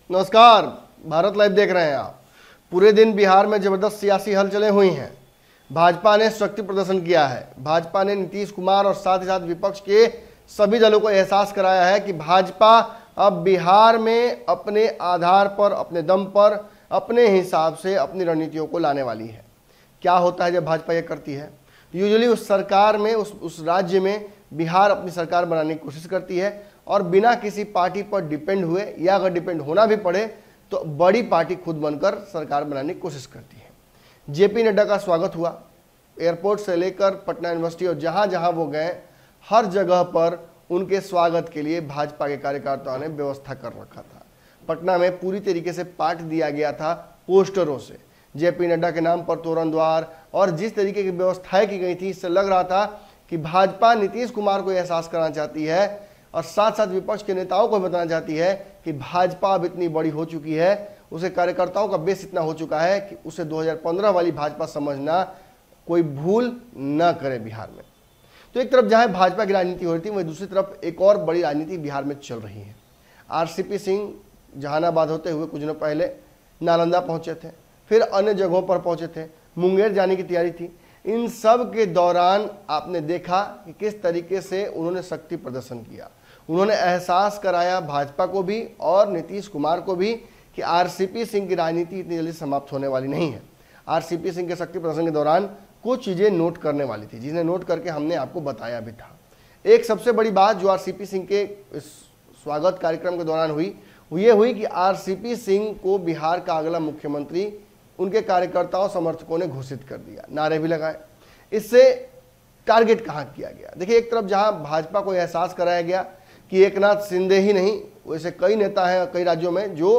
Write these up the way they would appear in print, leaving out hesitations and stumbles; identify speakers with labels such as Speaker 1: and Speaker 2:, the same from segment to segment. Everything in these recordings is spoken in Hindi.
Speaker 1: नमस्कार, भारत लाइव देख रहे हैं आप। पूरे दिन बिहार में जबरदस्त सियासी हलचलें हुई हैं। भाजपा ने शक्ति प्रदर्शन किया है। भाजपा ने नीतीश कुमार और साथ ही साथ विपक्ष के सभी दलों को एहसास कराया है कि भाजपा अब बिहार में अपने आधार पर, अपने दम पर, अपने हिसाब से अपनी रणनीतियों को लाने वाली है। क्या होता है जब भाजपा ये करती है? यूजुअली उस सरकार में, उस राज्य में बिहार अपनी सरकार बनाने की कोशिश करती है और बिना किसी पार्टी पर डिपेंड हुए, या अगर डिपेंड होना भी पड़े तो बड़ी पार्टी खुद बनकर सरकार बनाने की कोशिश करती है। जेपी नड्डा का स्वागत हुआ एयरपोर्ट से लेकर पटना यूनिवर्सिटी, और जहां जहां वो गए हर जगह पर उनके स्वागत के लिए भाजपा के कार्यकर्ताओं ने व्यवस्था कर रखा था। पटना में पूरी तरीके से पाट दिया गया था पोस्टरों से, जेपी नड्डा के नाम पर तोरण द्वार, और जिस तरीके की व्यवस्थाएं की गई थी, इससे लग रहा था कि भाजपा नीतीश कुमार को एहसास कराना चाहती है और साथ साथ विपक्ष के नेताओं को बताना चाहती है कि भाजपा अब इतनी बड़ी हो चुकी है, उसे कार्यकर्ताओं का बेस इतना हो चुका है कि उसे 2015 वाली भाजपा समझना कोई भूल न करे बिहार में। तो एक तरफ जहां भाजपा की राजनीति हो रही थी, वहीं दूसरी तरफ एक और बड़ी राजनीति बिहार में चल रही है। आरसीपी सिंह जहानाबाद होते हुए कुछ दिन पहले नालंदा पहुंचे थे, फिर अन्य जगहों पर पहुंचे थे, मुंगेर जाने की तैयारी थी। इन सब के दौरान आपने देखा कि किस तरीके से उन्होंने शक्ति प्रदर्शन किया। उन्होंने एहसास कराया भाजपा को भी और नीतीश कुमार को भी कि आरसीपी सिंह की राजनीति इतनी जल्दी समाप्त होने वाली नहीं है। आरसीपी सिंह के शक्ति प्रदर्शन के दौरान कुछ चीजें नोट करने वाली थी, जिन्हें नोट करके हमने आपको बताया भी था। एक सबसे बड़ी बात जो आरसीपी सिंह के इस स्वागत कार्यक्रम के दौरान हुई, वो ये हुई कि आरसीपी सिंह को बिहार का अगला मुख्यमंत्री उनके कार्यकर्ताओं समर्थकों ने घोषित कर दिया, नारे भी लगाए। इससे टारगेट कहां किया गया? देखिए, एक तरफ जहां भाजपा को एहसास कराया गया कि एकनाथ शिंदे ही नहीं, वैसे कई नेता हैं कई राज्यों में जो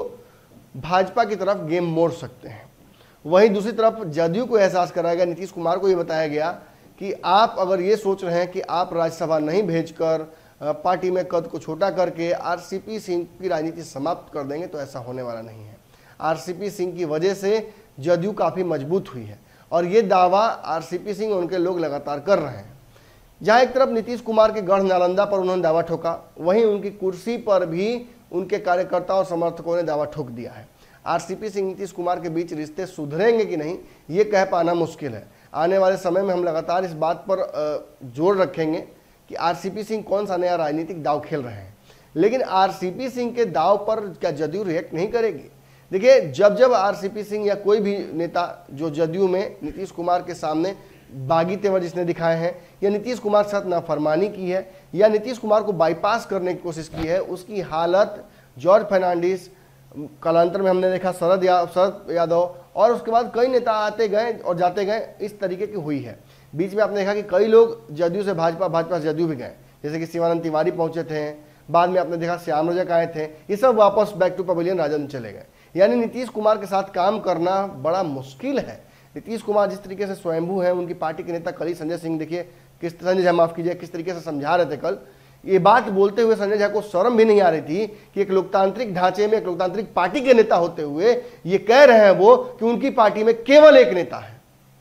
Speaker 1: भाजपा की तरफ गेम मोड़ सकते हैं, वहीं दूसरी तरफ जदयू को एहसास कराया गया, नीतीश कुमार को ये बताया गया कि आप अगर ये सोच रहे हैं कि आप राज्यसभा नहीं भेजकर पार्टी में कद को छोटा करके आरसीपी सिंह की राजनीति समाप्त कर देंगे, तो ऐसा होने वाला नहीं है। आरसीपी सिंह की वजह से जदयू काफी मजबूत हुई है और ये दावा आरसीपी सिंह और उनके लोग लगातार कर रहे हैं। जहां एक तरफ नीतीश कुमार के गढ़ नालंदा पर उन्होंने दावा ठोका, वहीं उनकी कुर्सी पर भी उनके कार्यकर्ताओं और समर्थकों ने दावा ठोक दिया है। आरसीपी सिंह नीतीश कुमार के बीच रिश्ते सुधरेंगे कि नहीं, ये कह पाना मुश्किल है। आने वाले समय में हम लगातार इस बात पर जोर रखेंगे कि आरसीपी सिंह कौन सा नया राजनीतिक दाव खेल रहे हैं। लेकिन आरसीपी सिंह के दाव पर क्या जदयू रिएक्ट नहीं करेगी? देखिए, जब आरसीपी सिंह या कोई भी नेता जो जदयू में नीतीश कुमार के सामने बागी तेवर जिसने दिखाए हैं, या नीतीश कुमार के साथ नाफरमानी की है, या नीतीश कुमार को बाईपास करने की कोशिश की है, उसकी हालत जॉर्ज फर्नांडिस, कालांतर में हमने देखा शरद यादव, और उसके बाद कई नेता आते गए और जाते गए, इस तरीके की हुई है। बीच में आपने देखा कि कई लोग जदयू से भाजपा, भाजपा से जदयू भी गए, जैसे कि शिवानंद तिवारी पहुंचे थे, बाद में आपने देखा श्याम रजक आए थे, ये सब वापस बैक टू पवेलियन राजद चले गए। यानी नीतीश कुमार के साथ काम करना बड़ा मुश्किल है। नीतीश कुमार जिस तरीके से स्वयंभू हैं, उनकी पार्टी के नेता कल संजय सिंह, देखिए संजय झा, माफ कीजिए, किस तरीके से समझा रहे थे कल। ये बात बोलते हुए संजय झा को शर्म भी नहीं आ रही थी कि एक लोकतांत्रिक ढांचे में, एक लोकतांत्रिक पार्टी के नेता होते हुए ये कह रहे हैं वो कि उनकी पार्टी में केवल एक नेता है।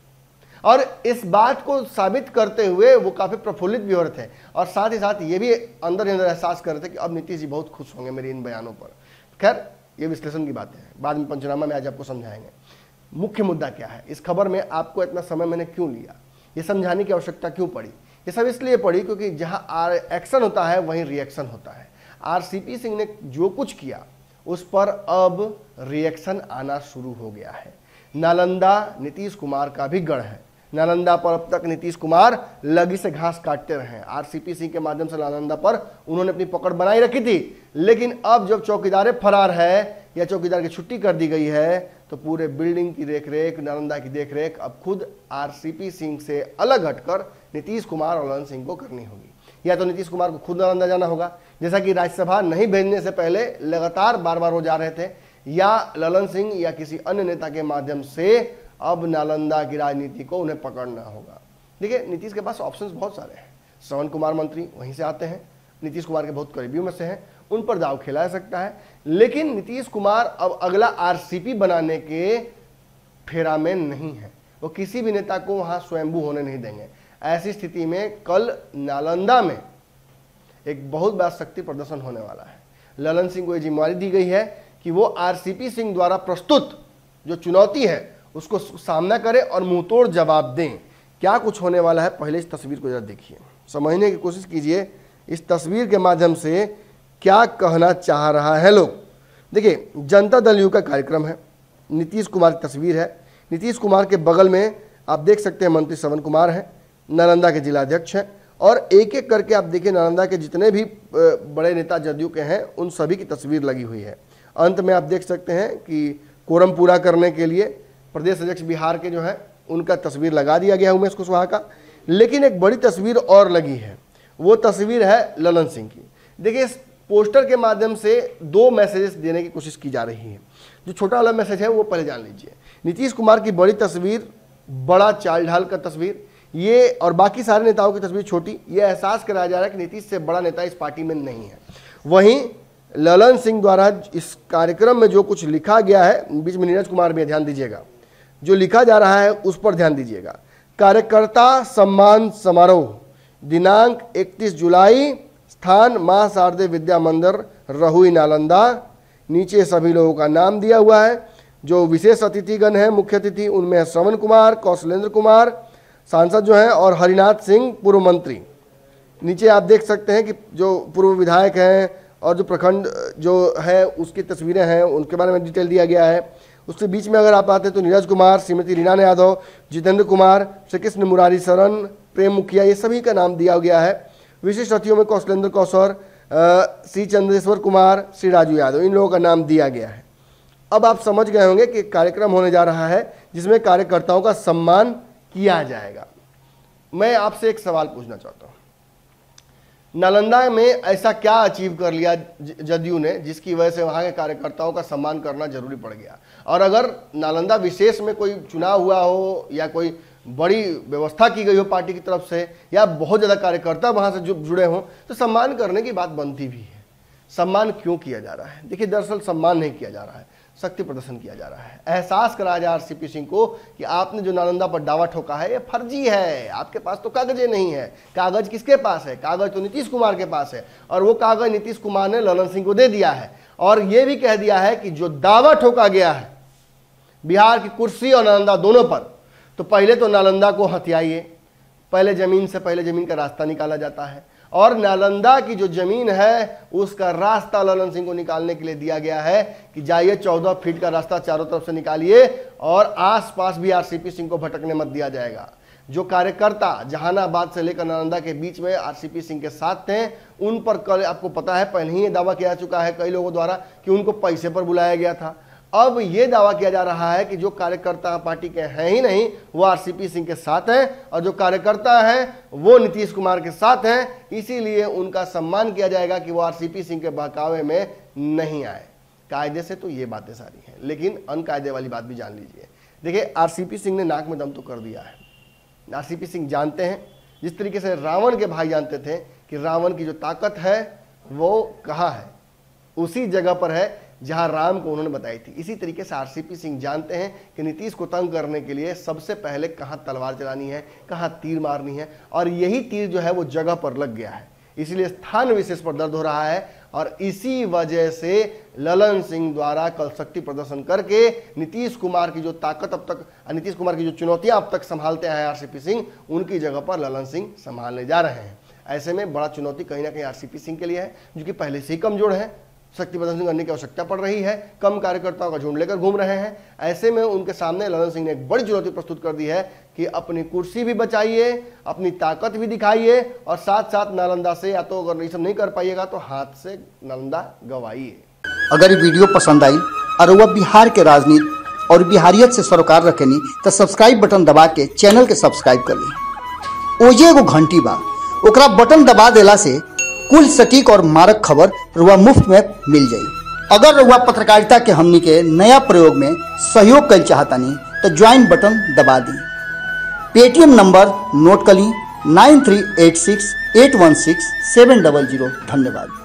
Speaker 1: और इस बात को साबित करते हुए वो काफी प्रफुल्लित भी हो रहे थे, और साथ ही साथ ये भी अंदर अंदर एहसास कर रहे थे कि अब नीतीश जी बहुत खुश होंगे मेरे इन बयानों पर। खैर, ये विश्लेषण की बातें हैं, बाद में पंचनामा में आज आपको समझाएंगे। मुख्य मुद्दा क्या है इस खबर में, आपको इतना समय मैंने क्यों लिया, ये समझाने की आवश्यकता क्यों पड़ी? ये सब इसलिए पड़ी क्योंकि जहां एक्शन होता है वहीं रिएक्शन होता है। आरसीपी सिंह ने जो कुछ किया उस पर अब रिएक्शन आना शुरू हो गया है। नालंदा नीतीश कुमार का भी गढ़ है। नालंदा पर अब तक नीतीश कुमार लगी से घास काटते रहे हैं। आरसीपी सिंह के माध्यम से नालंदा पर उन्होंने अपनी पकड़ बनाई रखी थी, लेकिन अब जब चौकीदार फरार है या चौकीदार की छुट्टी कर दी गई है, तो पूरे बिल्डिंग की देखरेख, नालंदा की देखरेख अब खुद आरसीपी सिंह से अलग हटकर नीतीश कुमार और ललन सिंह को करनी होगी। या तो नीतीश कुमार को खुद नालंदा जाना होगा, जैसा कि राज्यसभा नहीं भेजने से पहले लगातार बार बार वो जा रहे थे, या ललन सिंह या किसी अन्य नेता के माध्यम से अब नालंदा की राजनीति को उन्हें पकड़ना होगा। देखिए, नीतीश के पास ऑप्शंस बहुत सारे हैं। श्रवण कुमार मंत्री वहीं से आते हैं, नीतीश कुमार के बहुत करीबियों में से हैं, उन पर दाव खेला जा सकता है। लेकिन नीतीश कुमार अब अगला आरसीपी बनाने के फेरा में नहीं है, वो किसी भी नेता को वहां स्वयंभू होने नहीं देंगे। ऐसी स्थिति में कल नालंदा में एक बहुत बड़ा शक्ति प्रदर्शन होने वाला है। ललन सिंह को ये जिम्मेवारी दी गई है कि वो आरसीपी सिंह द्वारा प्रस्तुत जो चुनौती है उसको सामना करें और मुंहतोड़ जवाब दें। क्या कुछ होने वाला है, पहले इस तस्वीर को जरा देखिए, समझने की कोशिश कीजिए इस तस्वीर के माध्यम से क्या कहना चाह रहा है लोग। देखिए, जनता दल यू का कार्यक्रम है, नीतीश कुमार की तस्वीर है। नीतीश कुमार के बगल में आप देख सकते हैं मंत्री श्रवण कुमार हैं, नालंदा के जिलाध्यक्ष हैं, और एक एक करके आप देखिए नालंदा के जितने भी बड़े नेता जदयू के हैं उन सभी की तस्वीर लगी हुई है। अंत में आप देख सकते हैं कि कोरम पूरा करने के लिए प्रदेश अध्यक्ष बिहार के जो है उनका तस्वीर लगा दिया गया उमेश कुशवाहा का। लेकिन एक बड़ी तस्वीर और लगी है, वो तस्वीर है ललन सिंह की। देखिए, इस पोस्टर के माध्यम से दो मैसेजेस देने की कोशिश की जा रही है। जो छोटा वाला मैसेज है वो पहले जान लीजिए। नीतीश कुमार की बड़ी तस्वीर, बड़ा चाल ढाल का तस्वीर ये, और बाकी सारे नेताओं की तस्वीर छोटी। ये एहसास कराया जा रहा है कि नीतीश से बड़ा नेता इस पार्टी में नहीं है। वहीं ललन सिंह द्वारा इस कार्यक्रम में जो कुछ लिखा गया है, बीच में नीरज कुमार भी ध्यान दीजिएगा, जो लिखा जा रहा है उस पर ध्यान दीजिएगा। कार्यकर्ता सम्मान समारोह, दिनांक 31 जुलाई, स्थान मां शारदे विद्या मंदिर, रहुई, नालंदा। नीचे सभी लोगों का नाम दिया हुआ है। जो विशेष अतिथिगण हैं, मुख्य अतिथि, उनमें श्रवण कुमार, कौशलेंद्र कुमार सांसद जो हैं, और हरिनाथ सिंह पूर्व मंत्री। नीचे आप देख सकते हैं कि जो पूर्व विधायक हैं और जो प्रखंड जो है उसकी तस्वीरें हैं, उनके बारे में डिटेल दिया गया है। उसके बीच में अगर आप आते हैं तो नीरज कुमार, श्रीमती रीना यादव, जितेंद्र कुमार, श्री कृष्ण मुरारी शरण, प्रेम मुखिया, ये सभी का नाम दिया गया है। विशिष्ट अतिथियों में कौशलेंद्र कौशर, श्री चंद्रेश्वर कुमार, श्री राजू यादव, इन लोगों का नाम दिया गया है। अब आप समझ गए होंगे कि कार्यक्रम होने जा रहा है जिसमें कार्यकर्ताओं का सम्मान किया जाएगा। मैं आपसे एक सवाल पूछना चाहता हूँ, नालंदा में ऐसा क्या अचीव कर लिया जदयू ने जिसकी वजह से वहाँ के कार्यकर्ताओं का सम्मान करना जरूरी पड़ गया? और अगर नालंदा विशेष में कोई चुनाव हुआ हो या कोई बड़ी व्यवस्था की गई हो पार्टी की तरफ से, या बहुत ज़्यादा कार्यकर्ता वहाँ से जुड़े हों, तो सम्मान करने की बात बनती भी है। सम्मान क्यों किया जा रहा है? देखिए, दरअसल सम्मान नहीं किया जा रहा है, शक्ति प्रदर्शन किया जा रहा है। एहसास कराया जा आरसीपी सिंह को कि आपने जो नालंदा पर दावा ठोका है ये फर्जी है, आपके पास तो कागज नहीं है। कागज किसके पास है? कागज तो नीतीश कुमार के पास है, और वो कागज नीतीश कुमार ने ललन सिंह को दे दिया है। और ये भी कह दिया है कि जो दावा ठोका गया है बिहार की कुर्सी और नालंदा दोनों पर, तो पहले तो नालंदा को हथियाइए, पहले जमीन से पहले जमीन का रास्ता निकाला जाता है, और नालंदा की जो जमीन है उसका रास्ता ललन सिंह को निकालने के लिए दिया गया है कि जाइए 14 फीट का रास्ता चारों तरफ से निकालिए, और आसपास भी आरसीपी सिंह को भटकने मत दिया जाएगा। जो कार्यकर्ता जहानाबाद से लेकर नालंदा के बीच में आरसीपी सिंह के साथ थे, उन पर कल आपको पता है पहले ही ये दावा किया जा चुका है कई लोगों द्वारा कि उनको पैसे पर बुलाया गया था। अब ये दावा किया जा रहा है कि जो कार्यकर्ता पार्टी के हैं ही नहीं वो आरसीपी सिंह के साथ हैं, और जो कार्यकर्ता हैं वो नीतीश कुमार के साथ हैं, इसीलिए उनका सम्मान किया जाएगा कि वो आरसीपी सिंह के बहकावे में नहीं आए। कायदे से तो ये बातें सारी हैं, लेकिन अनकायदे वाली बात भी जान लीजिए। देखिए, आरसीपी सिंह ने नाक में दम तो कर दिया है। आरसीपी सिंह जानते हैं, जिस तरीके से रावण के भाई जानते थे कि रावण की जो ताकत है वो कहाँ है, उसी जगह पर है जहां राम को उन्होंने बताई थी। इसी तरीके से आरसीपी सिंह जानते हैं कि नीतीश को तंग करने के लिए सबसे पहले कहां तलवार चलानी है, कहां तीर मारनी है, और यही तीर जो है वो जगह पर लग गया है। इसलिए स्थान विशेष पर दर्द हो रहा है, और इसी वजह से ललन सिंह द्वारा कल शक्ति प्रदर्शन करके नीतीश कुमार की जो ताकत अब तक, नीतीश कुमार की जो चुनौतियां अब तक संभालते हैं आरसीपी सिंह, उनकी जगह पर ललन सिंह संभालने जा रहे हैं। ऐसे में बड़ा चुनौती कहीं ना कहीं आरसीपी सिंह के लिए है, जो कि पहले से ही कमजोर है, शक्ति प्रदर्शन करने की आवश्यकता पड़ रही है, कम कार्यकर्ताओं का झुंड लेकर घूम रहे हैं। ऐसे में उनके सामने ललन सिंह ने एक बड़ी चुनौती प्रस्तुत कर दी है कि अपनी कुर्सी भी बचाइए, अपनी ताकत भी दिखाइए, और साथ साथ नालंदा से, या तो अगर ये सब नहीं कर पाइएगा तो हाथ से नालंदा गवाइए।
Speaker 2: अगर ये वीडियो पसंद आई और वह बिहार के राजनीति और बिहारियत से सरोकार रखेनी तो सब्सक्राइब बटन दबा के चैनल के सब्सक्राइब कर ली। ओजे एगो घंटी बा, ओकरा बटन दबा देला से कुल सटीक और मारक खबर रुआ मुफ्त में मिल जाई। अगर रुआ पत्रकारिता के हमनी के नया प्रयोग में सहयोग कर चाहतानी तो ज्वाइन बटन दबा दी। पेटीएम नंबर नोट कर ली 9386816700। धन्यवाद।